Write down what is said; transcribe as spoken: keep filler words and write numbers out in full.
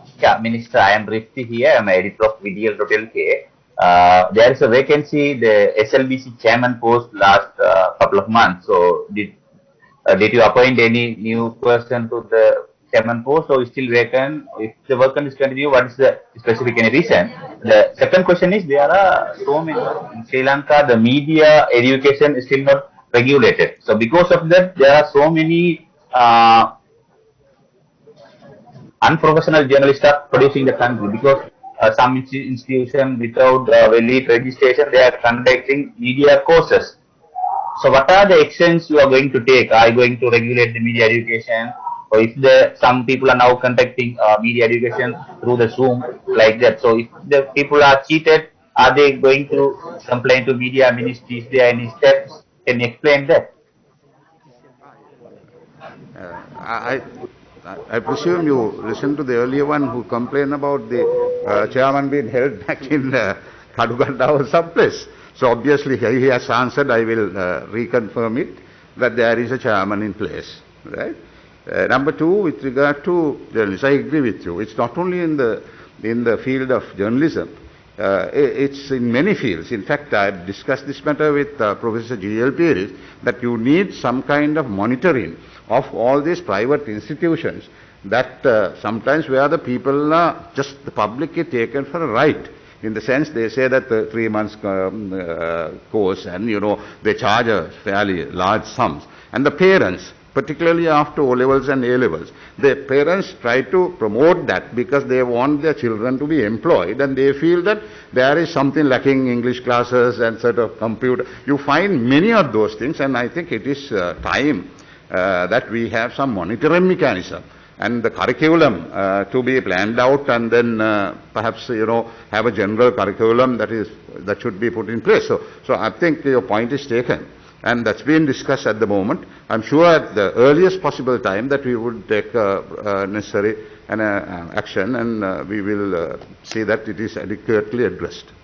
Yeah, Minister, I am Rifty here. I'm editor of V D L dot L K. Uh, there is a vacancy, the S L B C chairman post last uh, couple of months. So, did uh, did you appoint any new person to the chairman post, or is still vacant? If the vacant is continue, what is the specific any reason? The second question is, there are so many in Sri Lanka. The media education is still not regulated. So, because of that, there are so many. Uh, unprofessional journalists are producing the country because uh, some institution without uh, valid registration they are conducting media courses. So what are the actions you are going to take? Are you going to regulate the media education, or if the some people are now conducting uh, media education through the Zoom like that? So if the people are cheated, are they going to complain to media ministry? Is there any steps? Can you explain that? Uh, I, I, I presume you listened to the earlier one who complained about the uh, chairman being held back in uh, Kaduganda or someplace. So obviously he has answered. I will uh, reconfirm it that there is a chairman in place, right? Uh, number two, with regard to journalists, I agree with you. It's not only in the in the field of journalism. Uh, it's in many fields. In fact, I've discussed this matter with uh, Professor G L Pieris, that you need some kind of monitoring of all these private institutions that uh, sometimes where the people are just the public is taken for a ride. In the sense they say that the three months um, uh, course and you know they charge a fairly large sums. And the parents, particularly after O levels and A levels, the parents try to promote that because they want their children to be employed and they feel that there is something lacking, English classes and sort of computer. You find many of those things, and I think it is uh, time uh, that we have some monitoring mechanism and the curriculum uh, to be planned out, and then uh, perhaps you know have a general curriculum that is that should be put in place. So, so I think your point is taken, and that's been discussed at the moment. I'm sure at the earliest possible time that we would take uh, uh, necessary and, uh, action, and uh, we will uh, see that it is adequately addressed.